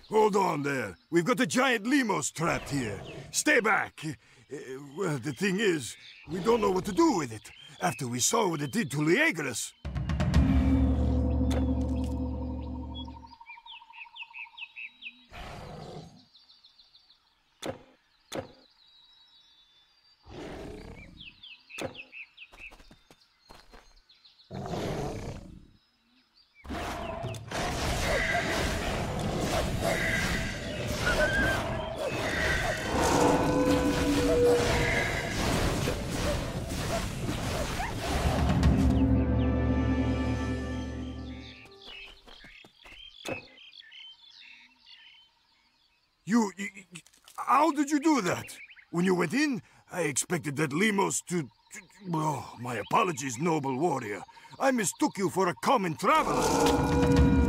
Hold on there. We've got a giant lemurs trapped here. Stay back. Well, the thing is, we don't know what to do with it, after we saw what it did to Liagris. How did you do that? When you went in, I expected that lemurs to... Oh, my apologies, noble warrior. I mistook you for a common traveler.